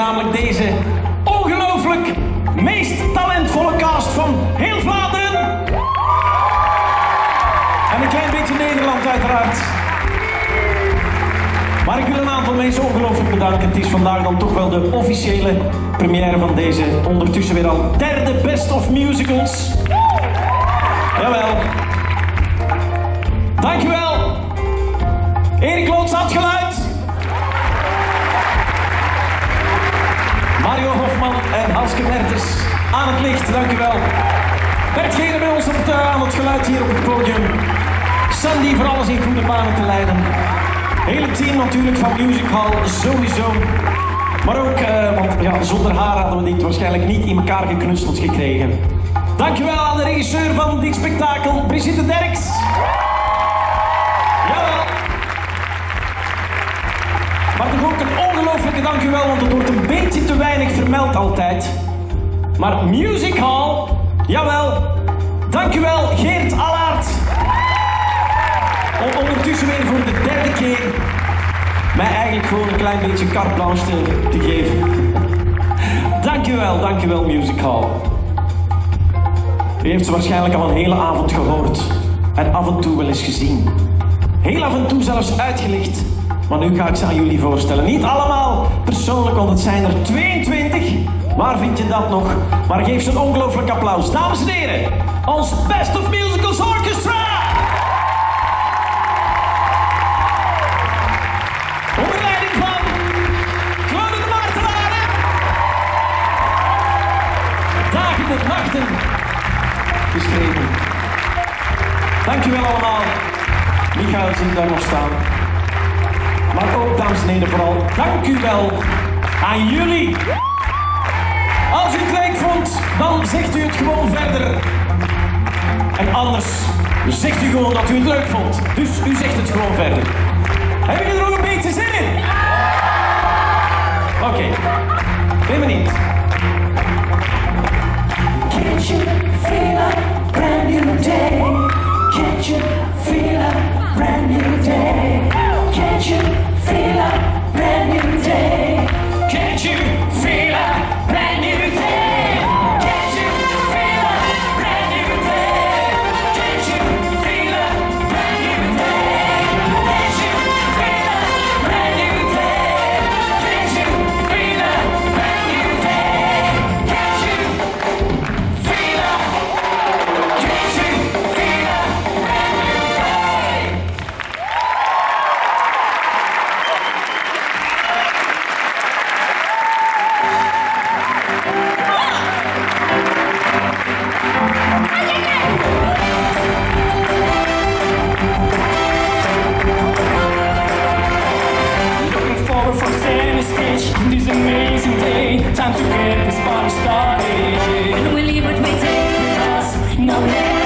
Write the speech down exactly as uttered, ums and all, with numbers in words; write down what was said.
namelijk deze ongelooflijk meest talentvolle cast van heel Vlaanderen. En een klein beetje Nederland uiteraard. Maar ik wil een aantal mensen ongelooflijk bedanken. Het is vandaag dan toch wel de officiële première van deze ondertussen weer al derde Best of Musicals. Jawel. Dankjewel. Erik Loots aan het geluid. Mario Hofman en Halske Mertens aan het licht. Dankjewel. Bert Gene bij ons op het, aan het geluid hier op het podium. Sandy voor alles in goede banen te leiden. Hele team natuurlijk van Music Hall, sowieso. Maar ook, uh, want ja, zonder haar hadden we dit waarschijnlijk niet in elkaar geknutseld gekregen. Dankjewel aan de regisseur van dit spektakel, Brigitte Derks. Jawel. Maar toch ook een ongelooflijke dankjewel, want het wordt een beetje te weinig vermeld altijd. Maar Music Hall, jawel. Dankjewel Geert Allaert. Om ondertussen weer voor de derde keer mij eigenlijk gewoon een klein beetje carte blanche te, te geven. Dankjewel, dankjewel Music Hall. U heeft ze waarschijnlijk al een hele avond gehoord. En af en toe wel eens gezien. Heel af en toe zelfs uitgelicht. Maar nu ga ik ze aan jullie voorstellen. Niet allemaal persoonlijk, want het zijn er tweeëntwintig. Waar vind je dat nog? Maar geef ze een ongelooflijk applaus. Dames en heren, ons Best of Musicals Orchestra! Onder leiding van Claude de Martelaren. Dagen en nachten geschreven. Dankjewel allemaal. Michael zit daar nog staan. Maar ook, dames en heren, vooral dank u wel aan jullie. Als u het leuk vond, dan zegt u het gewoon verder. En anders zegt u gewoon dat u het leuk vond. Dus u zegt het gewoon verder. Hebben jullie er nog een beetje zin in? Oké, okay. Ben benieuwd. Can't you feel a brand new day? Can't you feel a brand new day? Can't you feel a brand new day? Can't you feel a brand new day? Can't you feel a brand new day? Can't you feel a brand new day? Can't you feel a brand new day? Can't you feel a brand new day? Can't you feel a Can't you feel a brand new day? Looking forward from center stage this amazing day. Time to get this party started. When we leave, what we take with us, no